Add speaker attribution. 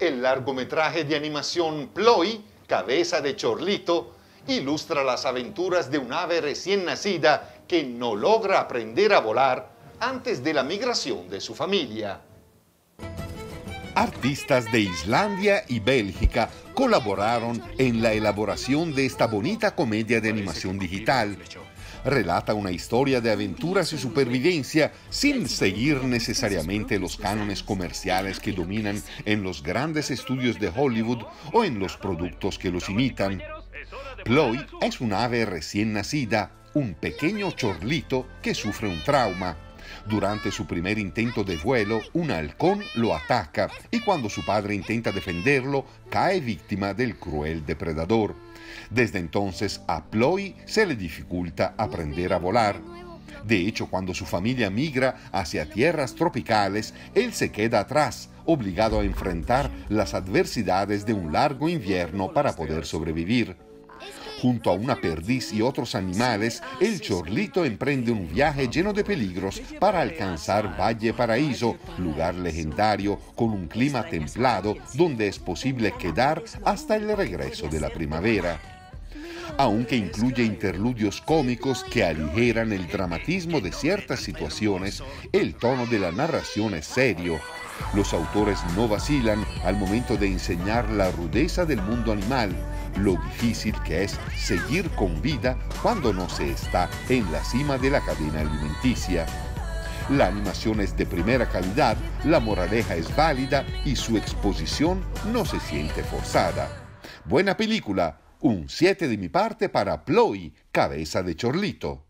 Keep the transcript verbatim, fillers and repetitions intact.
Speaker 1: El largometraje de animación Ploy, Cabeza de Chorlito, ilustra las aventuras de un ave recién nacida que no logra aprender a volar antes de la migración de su familia.
Speaker 2: Artistas de Islandia y Bélgica colaboraron en la elaboración de esta bonita comedia de animación digital. Relata una historia de aventuras y supervivencia sin seguir necesariamente los cánones comerciales que dominan en los grandes estudios de Hollywood o en los productos que los imitan. Ploy es un ave recién nacida, un pequeño chorlito que sufre un trauma. Durante su primer intento de vuelo, un halcón lo ataca y cuando su padre intenta defenderlo, cae víctima del cruel depredador. Desde entonces a Ploy se le dificulta aprender a volar. De hecho, cuando su familia migra hacia tierras tropicales, él se queda atrás, obligado a enfrentar las adversidades de un largo invierno para poder sobrevivir. Junto a una perdiz y otros animales, el chorlito emprende un viaje lleno de peligros para alcanzar Valle Paraíso, lugar legendario con un clima templado donde es posible quedar hasta el regreso de la primavera. Aunque incluye interludios cómicos que aligeran el dramatismo de ciertas situaciones, el tono de la narración es serio. Los autores no vacilan al momento de enseñar la rudeza del mundo animal, lo difícil que es seguir con vida cuando no se está en la cima de la cadena alimenticia. La animación es de primera calidad, la moraleja es válida y su exposición no se siente forzada. Buena película, un siete de mi parte para Ploy, Cabeza de Chorlito.